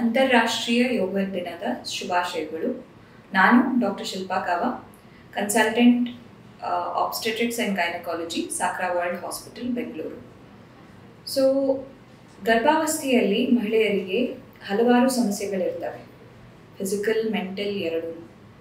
ಅಂತಾರಾಷ್ಟ್ರೀಯ ಯೋಗ ದಿನದ ಶುಭಾಶಯಗಳು. ನಾನು doctor Shilpa Kava, consultant obstetrics and gynaecology, Sakra world hospital, Bengaluru. So ಗರ್ಭಾವಸ್ಥೆಯಲ್ಲಿ ಮಹಿಳೆಯರಿಗೆ ಹಲವಾರು ಸಮಸ್ಯೆಗಳಿರ್ತವೆ, ಫಿಸಿಕಲ್ ಮೆಂಟಲ್ ಎರಡೂ.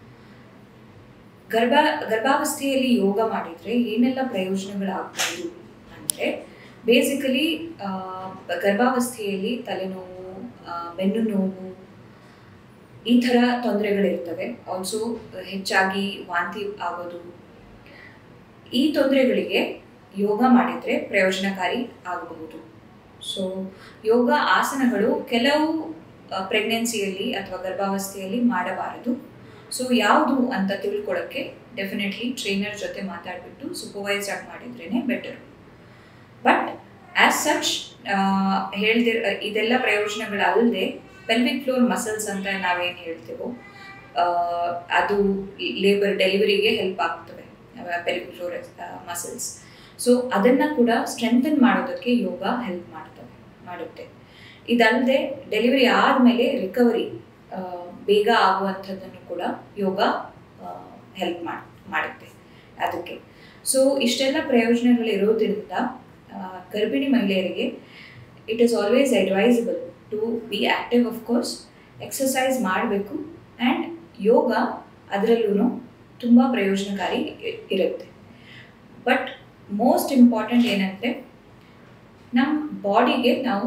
ಗರ್ಭಾವಸ್ಥೆಯಲ್ಲಿ ಯೋಗ ಮಾಡಿದರೆ ಏನೆಲ್ಲ ಪ್ರಯೋಜನಗಳಾಗ್ಬೋದು ಅಂದರೆ, ಬೇಸಿಕಲಿ ಗರ್ಭಾವಸ್ಥೆಯಲ್ಲಿ ತಲೆನೋವು, ಬೆನ್ನು ನೋವು, ಈ ಥರ ತೊಂದರೆಗಳಿರ್ತವೆ. ಆಲ್ಸೋ ಹೆಚ್ಚಾಗಿ ವಾಂತಿ ಆಗೋದು, ಈ ತೊಂದರೆಗಳಿಗೆ ಯೋಗ ಮಾಡಿದರೆ ಪ್ರಯೋಜನಕಾರಿ ಆಗಬಹುದು. ಸೊ ಯೋಗ ಆಸನಗಳು ಕೆಲವು ಪ್ರೆಗ್ನೆನ್ಸಿಯಲ್ಲಿ ಅಥವಾ ಗರ್ಭಾವಸ್ಥೆಯಲ್ಲಿ ಮಾಡಬಾರದು. ಸೊ ಯಾವುದು ಅಂತ ತಿಳ್ಕೊಳ್ಳೋಕ್ಕೆ ಡೆಫಿನೆಟ್ಲಿ ಟ್ರೈನರ್ ಜೊತೆ ಮಾತಾಡಿಬಿಟ್ಟು ಸೂಪರ್ವೈಸ್ ಆಗಿ ಮಾಡಿದ್ರೇ ಬೆಟರು. ಬಟ್ ಆ್ಯಸ್ ಸಚ್ ಇದೆಲ್ಲ ಪ್ರಯೋಜನಗಳಲ್ಲದೆ ಪೆಲ್ವಿಕ್ ಫ್ಲೋರ್ ಮಸಲ್ಸ್ ಅಂತ ನಾವೇನು ಹೇಳ್ತೇವೋ ಅದು ಡೆಲಿವರಿಗೆ ಹೆಲ್ಪ್ ಆಗ್ತವೆ, ಪೆಲ್ವಿಕ್ ಫ್ಲೋರ್ ಮಸಲ್ಸ್. ಸೊ ಅದನ್ನು ಕೂಡ ಸ್ಟ್ರೆಂಥನ್ ಮಾಡೋದಕ್ಕೆ ಯೋಗ ಹೆಲ್ಪ್ ಮಾಡುತ್ತೆ. ಇದಲ್ಲದೆ ಡೆಲಿವರಿ ಆದಮೇಲೆ ರಿಕವರಿ ಬೇಗ ಆಗುವಂಥದ್ದನ್ನು ಕೂಡ ಯೋಗ ಹೆಲ್ಪ್ ಮಾಡುತ್ತೆ ಅದಕ್ಕೆ. ಸೊ ಇಷ್ಟೆಲ್ಲ ಪ್ರಯೋಜನಗಳಿರೋದ್ರಿಂದ ಗರ್ಭಿಣಿ ಮಹಿಳೆಯರಿಗೆ it is always advisable to be active. Of course exercise ಮಾಡಬೇಕು, ಆ್ಯಂಡ್ ಯೋಗ ಅದರಲ್ಲೂ ತುಂಬ ಪ್ರಯೋಜನಕಾರಿ ಇರುತ್ತೆ. ಬಟ್ ಮೋಸ್ಟ್ ಇಂಪಾರ್ಟೆಂಟ್ ಏನಂದರೆ, ನಮ್ಮ ಬಾಡಿಗೆ ನಮ್ಮ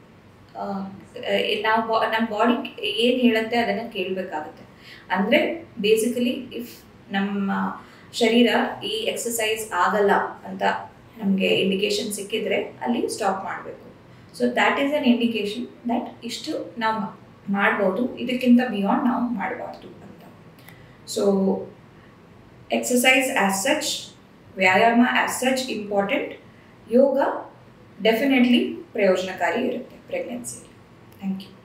ಬಾಡಿ ಏನು ಹೇಳುತ್ತೆ ಅದನ್ನು ಕೇಳಬೇಕಾಗುತ್ತೆ. ಅಂದರೆ ಬೇಸಿಕಲಿ ಇಫ್ ನಮ್ಮ ಶರೀರ ಈ ಎಕ್ಸಸೈಸ್ ಆಗಲ್ಲ ಅಂತ ನಮಗೆ ಇಂಡಿಕೇಶನ್ ಸಿಕ್ಕಿದ್ರೆ ಅಲ್ಲಿ ಸ್ಟಾಪ್ ಮಾಡಬೇಕು. So that is an indication that ಇಷ್ಟು ನಾವು ಮಾಡ್ಬೋದು, ಇದಕ್ಕಿಂತ ಬಿಯಾಂಡ್ ನಾವು ಮಾಡಬಾರ್ದು ಅಂತ. ಸೊ ಎಕ್ಸಸೈಸ್ ಆ್ಯಸ್ ಸಚ್, ವ್ಯಾಯಾಮ ಆ್ಯಸ್ ಸಚ್ ಇಂಪಾರ್ಟೆಂಟ್. ಯೋಗ ಡೆಫಿನೆಟ್ಲಿ ಪ್ರಯೋಜನಕಾರಿ ಇರುತ್ತೆ ಪ್ರೆಗ್ನೆನ್ಸಿಯಲ್ಲಿ. Thank you.